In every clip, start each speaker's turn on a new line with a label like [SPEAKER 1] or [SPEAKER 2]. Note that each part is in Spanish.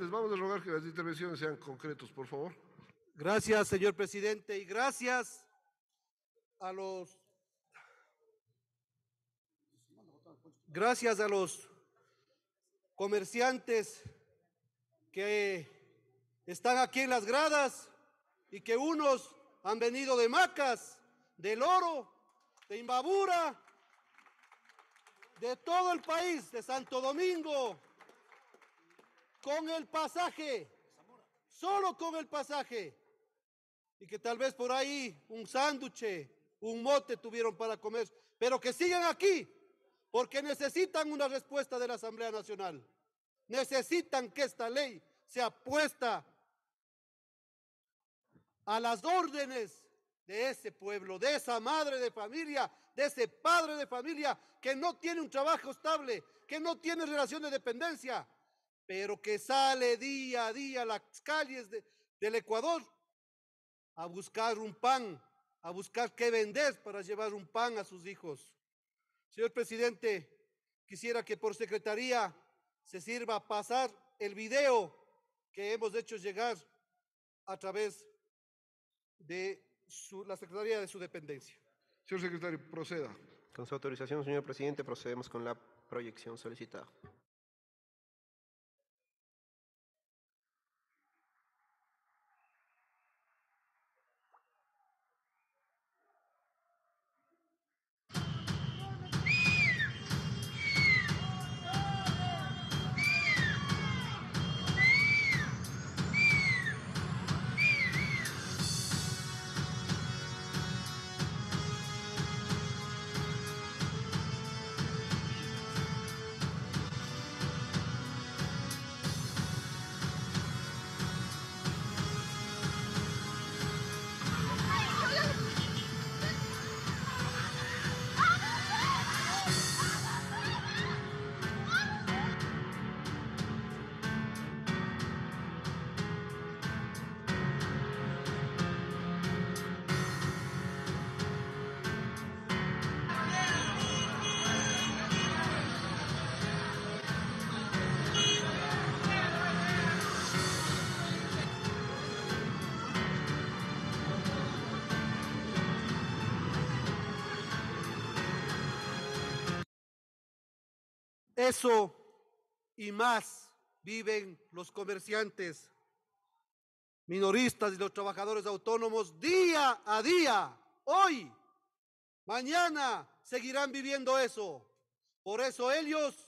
[SPEAKER 1] antes vamos a rogar que las intervenciones sean concretos, por favor.
[SPEAKER 2] Gracias, señor presidente, y gracias a los comerciantes que están aquí en las gradas y que unos han venido de Macas, del Oro, de Imbabura, de todo el país, de Santo Domingo, con el pasaje, solo con el pasaje, y que tal vez por ahí un sándwich, un mote tuvieron para comer, pero que sigan aquí, porque necesitan una respuesta de la Asamblea Nacional. Necesitan que esta ley sea puesta a las órdenes de ese pueblo, de esa madre de familia, de ese padre de familia que no tiene un trabajo estable, que no tiene relación de dependencia, pero que sale día a día a las calles del Ecuador a buscar un pan, a buscar qué vender para llevar un pan a sus hijos. Señor presidente, quisiera que por secretaría se sirva a pasar el video que hemos hecho llegar a través de la Secretaría de su dependencia.
[SPEAKER 1] Señor secretario, proceda.
[SPEAKER 3] Con su autorización, señor presidente, procedemos con la proyección solicitada.
[SPEAKER 2] Eso y más viven los comerciantes, minoristas y los trabajadores autónomos día a día. Hoy, mañana seguirán viviendo eso. Por eso ellas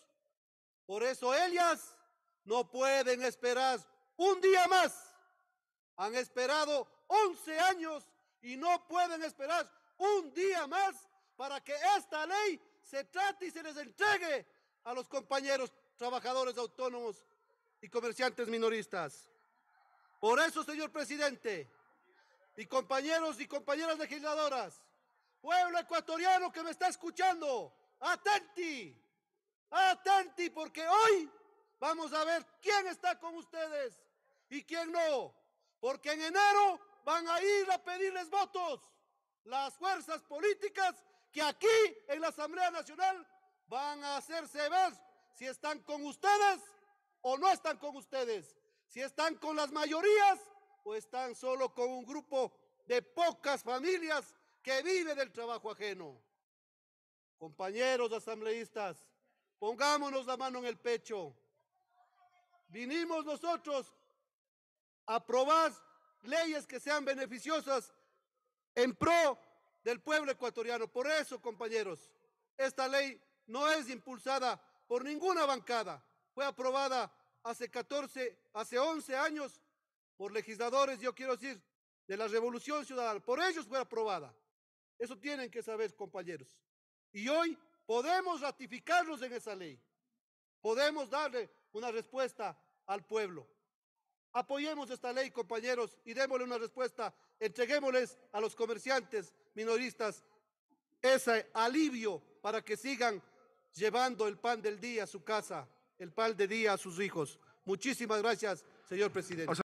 [SPEAKER 2] no pueden esperar un día más. Han esperado 11 años y no pueden esperar un día más para que esta ley se trate y se les entregue a los compañeros trabajadores autónomos y comerciantes minoristas. Por eso, señor presidente, y compañeros y compañeras legisladoras, pueblo ecuatoriano que me está escuchando, atenti, atenti, porque hoy vamos a ver quién está con ustedes y quién no, porque en enero van a ir a pedirles votos las fuerzas políticas que aquí en la Asamblea Nacional van a hacerse ver si están con ustedes o no están con ustedes, si están con las mayorías o están solo con un grupo de pocas familias que vive del trabajo ajeno. Compañeros asambleístas, pongámonos la mano en el pecho. Vinimos nosotros a aprobar leyes que sean beneficiosas en pro del pueblo ecuatoriano. Por eso, compañeros, esta ley no es impulsada por ninguna bancada. Fue aprobada hace 11 años por legisladores, yo quiero decir, de la Revolución Ciudadana. Por ellos fue aprobada. Eso tienen que saber, compañeros. Y hoy podemos ratificarnos en esa ley. Podemos darle una respuesta al pueblo. Apoyemos esta ley, compañeros, y démosle una respuesta. Entreguémosles a los comerciantes minoristas ese alivio para que sigan llevando el pan del día a su casa, el pan del día a sus hijos. Muchísimas gracias, señor presidente.